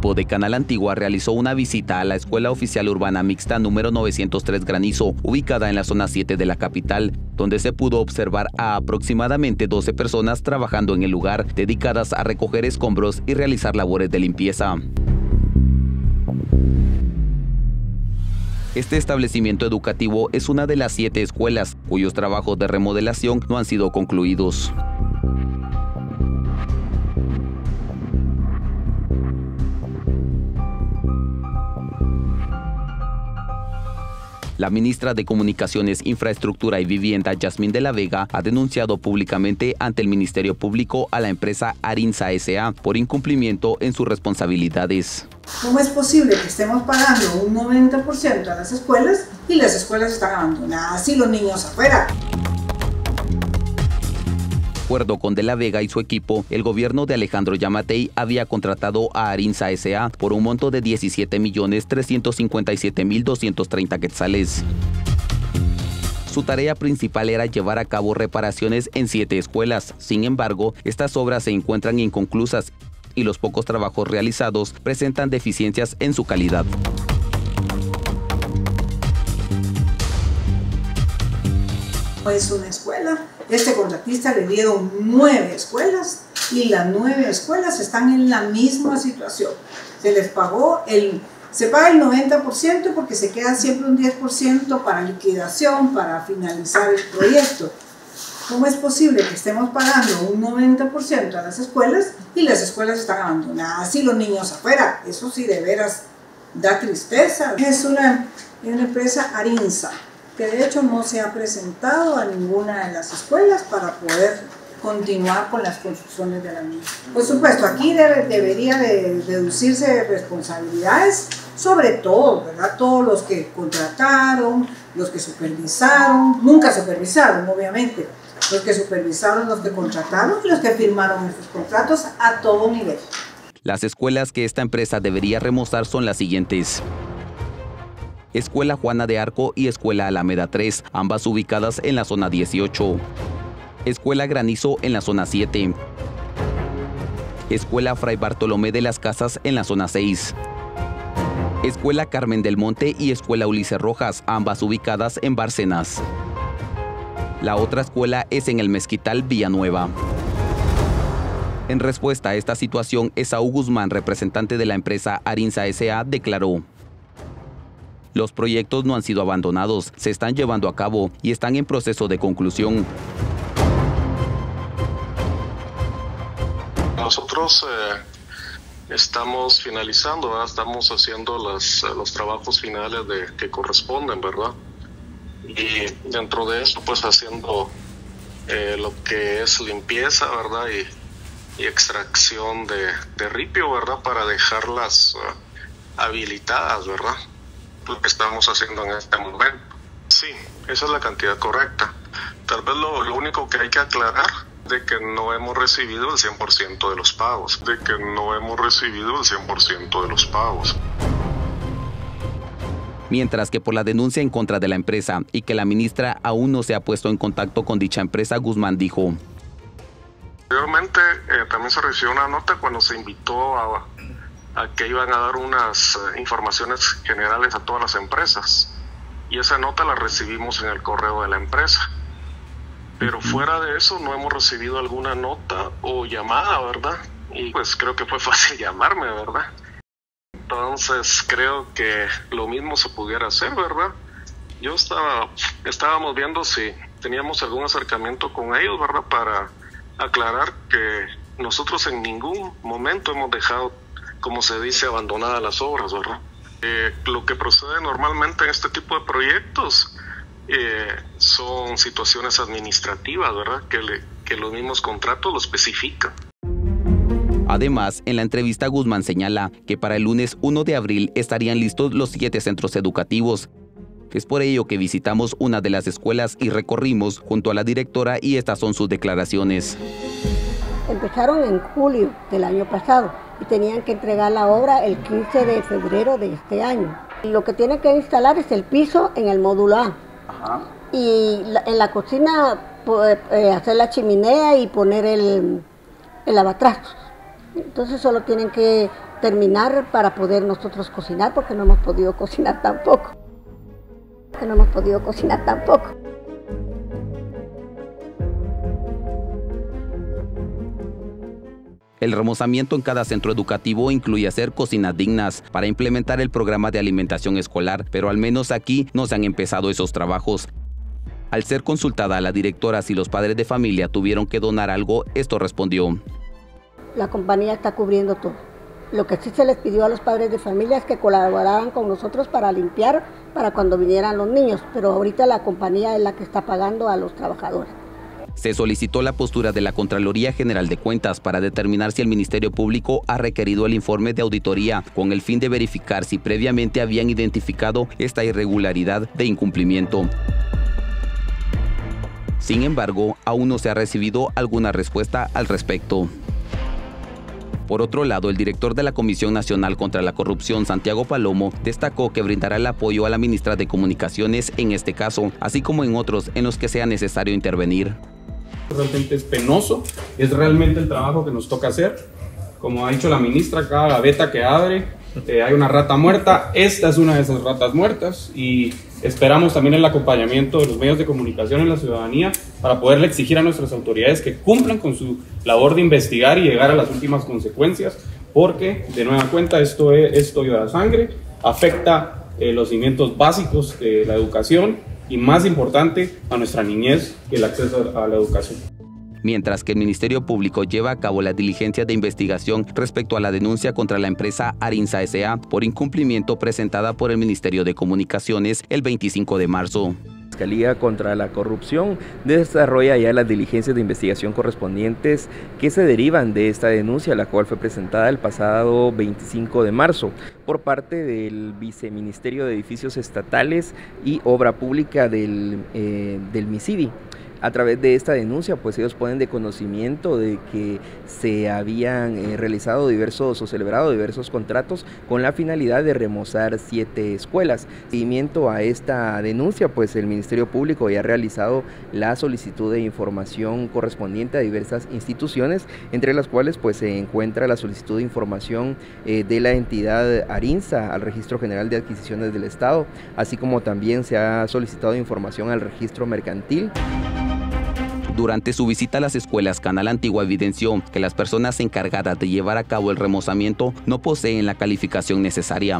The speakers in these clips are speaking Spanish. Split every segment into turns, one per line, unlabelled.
equipo de Canal Antigua realizó una visita a la Escuela Oficial Urbana Mixta número 903 Granizo, ubicada en la zona 7 de la capital, donde se pudo observar a aproximadamente 12 personas trabajando en el lugar, dedicadas a recoger escombros y realizar labores de limpieza. Este establecimiento educativo es una de las 7 escuelas cuyos trabajos de remodelación no han sido concluidos. La ministra de Comunicaciones, Infraestructura y Vivienda, Yasmín de la Vega, ha denunciado públicamente ante el Ministerio Público a la empresa Arinsa S.A. por incumplimiento en sus responsabilidades.
¿Cómo es posible que estemos pagando un 90% a las escuelas y las escuelas están abandonadas y los niños afuera?
De acuerdo con De la Vega y su equipo, el gobierno de Alejandro Yamatei había contratado a Arinsa S.A. por un monto de 17.357.230 quetzales. Su tarea principal era llevar a cabo reparaciones en 7 escuelas. Sin embargo, estas obras se encuentran inconclusas y los pocos trabajos realizados presentan deficiencias en su calidad.
Es una escuela. Este contratista le dieron 9 escuelas y las 9 escuelas están en la misma situación. Se les pagó se paga el 90% porque se queda siempre un 10% para liquidación, para finalizar el proyecto. ¿Cómo es posible que estemos pagando un 90% a las escuelas y las escuelas están abandonadas y los niños afuera? Eso sí de veras da tristeza. Es una empresa Arinsa, que de hecho no se ha presentado a ninguna de las escuelas para poder continuar con las construcciones de la misma. Por supuesto, aquí debería de deducirse responsabilidades sobre todo, ¿verdad? Todos los que contrataron, los que supervisaron, nunca supervisaron, obviamente, los que supervisaron, los que contrataron y los que firmaron esos contratos a todo nivel.
Las escuelas que esta empresa debería remozar son las siguientes: Escuela Juana de Arco y Escuela Alameda 3, ambas ubicadas en la zona 18. Escuela Granizo en la zona 7. Escuela Fray Bartolomé de las Casas en la zona 6. Escuela Carmen del Monte y Escuela Ulises Rojas, ambas ubicadas en Bárcenas. La otra escuela es en el Mezquital Villanueva. En respuesta a esta situación, Esaú Guzmán, representante de la empresa Arinsa S.A., declaró: los proyectos no han sido abandonados, se están llevando a cabo y están en proceso de conclusión.
Nosotros estamos finalizando, ¿verdad? Estamos haciendo los trabajos finales que corresponden, ¿verdad? Y dentro de eso, pues haciendo lo que es limpieza, ¿verdad? Y extracción de ripio, ¿verdad? Para dejarlas habilitadas, ¿verdad? Lo que estamos haciendo en este momento. Sí, esa es la cantidad correcta. Tal vez lo único que hay que aclarar de que no hemos recibido el 100% de los pagos.
Mientras que por la denuncia en contra de la empresa y que la ministra aún no se ha puesto en contacto con dicha empresa, Guzmán dijo:
anteriormente también se recibió una nota cuando se invitó a que iban a dar unas informaciones generales a todas las empresas, y esa nota la recibimos en el correo de la empresa, pero fuera de eso no hemos recibido alguna nota o llamada, ¿verdad? Y pues creo que fue fácil llamarme, ¿verdad? Entonces creo que lo mismo se pudiera hacer, ¿verdad? Estábamos viendo si teníamos algún acercamiento con ellos, ¿verdad? Para aclarar que nosotros en ningún momento hemos dejado, como se dice, abandonadas las obras, ¿verdad? Lo que procede normalmente en este tipo de proyectos son situaciones administrativas, ¿verdad? Que los mismos contratos lo especifican.
Además, en la entrevista, Guzmán señala que para el lunes 1 de abril estarían listos los 7 centros educativos. Es por ello que visitamos una de las escuelas y recorrimos junto a la directora, y estas son sus declaraciones.
Empezaron en julio del año pasado y tenían que entregar la obra el 15 de febrero de este año. Lo que tienen que instalar es el piso en el módulo A. Ajá. Y en la cocina hacer la chimenea y poner el lavatrastos. Entonces solo tienen que terminar para poder nosotros cocinar, porque no hemos podido cocinar tampoco.
El remozamiento en cada centro educativo incluye hacer cocinas dignas para implementar el programa de alimentación escolar, pero al menos aquí no se han empezado esos trabajos. Al ser consultada a la directora si los padres de familia tuvieron que donar algo, esto respondió:
la compañía está cubriendo todo. Lo que sí se les pidió a los padres de familia es que colaboraran con nosotros para limpiar para cuando vinieran los niños, pero ahorita la compañía es la que está pagando a los trabajadores.
Se solicitó la postura de la Contraloría General de Cuentas para determinar si el Ministerio Público ha requerido el informe de auditoría con el fin de verificar si previamente habían identificado esta irregularidad de incumplimiento. Sin embargo, aún no se ha recibido alguna respuesta al respecto. Por otro lado, el director de la Comisión Nacional contra la Corrupción, Santiago Palomo, destacó que brindará el apoyo a la ministra de Comunicaciones en este caso, así como en otros en los que sea necesario intervenir.
Realmente es penoso, es realmente el trabajo que nos toca hacer. Como ha dicho la ministra, cada gaveta que abre hay una rata muerta. Esta es una de esas ratas muertas y esperamos también el acompañamiento de los medios de comunicación en la ciudadanía para poderle exigir a nuestras autoridades que cumplan con su labor de investigar y llegar a las últimas consecuencias, porque de nueva cuenta esto llora sangre, afecta los cimientos básicos de la educación y, más importante, a nuestra niñez y el acceso a la educación.
Mientras que el Ministerio Público lleva a cabo las diligencias de investigación respecto a la denuncia contra la empresa Arinsa S.A. por incumplimiento presentada por el Ministerio de Comunicaciones el 25 de marzo.
La Fiscalía contra la Corrupción desarrolla ya las diligencias de investigación correspondientes que se derivan de esta denuncia, la cual fue presentada el pasado 25 de marzo por parte del Viceministerio de Edificios Estatales y Obra Pública del MICIDI. A través de esta denuncia, pues ellos ponen de conocimiento de que se habían realizado celebrado diversos contratos con la finalidad de remozar 7 escuelas. En seguimiento a esta denuncia, pues el Ministerio Público ya ha realizado la solicitud de información correspondiente a diversas instituciones, entre las cuales pues se encuentra la solicitud de información de la entidad Arinsa al Registro General de Adquisiciones del Estado, así como también se ha solicitado información al Registro Mercantil.
Durante su visita a las escuelas, Canal Antigua evidenció que las personas encargadas de llevar a cabo el remozamiento no poseen la calificación necesaria.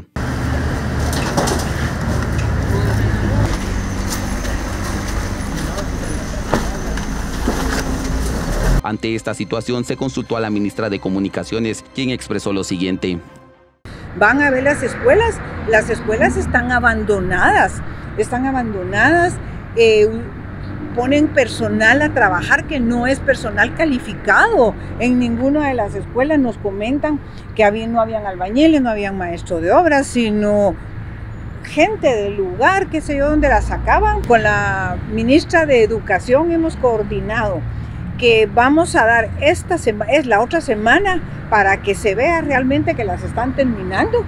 Ante esta situación se consultó a la ministra de Comunicaciones, quien expresó lo siguiente:
van a ver las escuelas están abandonadas, ponen personal a trabajar que no es personal calificado. En ninguna de las escuelas nos comentan que no habían albañiles, no habían maestro de obras, sino gente del lugar, qué sé yo, donde la sacaban. Con la ministra de Educación hemos coordinado que vamos a dar la otra semana para que se vea realmente que las están terminando.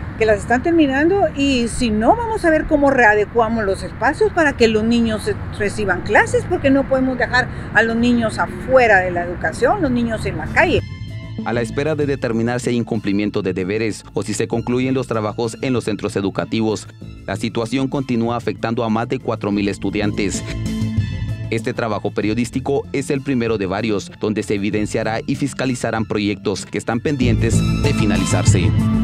Y si no, vamos a ver cómo readecuamos los espacios para que los niños reciban clases, porque no podemos dejar a los niños afuera de la educación, los niños en la calle.
A la espera de determinar si hay incumplimiento de deberes o si se concluyen los trabajos en los centros educativos, la situación continúa afectando a más de 4.000 estudiantes. Este trabajo periodístico es el primero de varios, donde se evidenciará y fiscalizarán proyectos que están pendientes de finalizarse.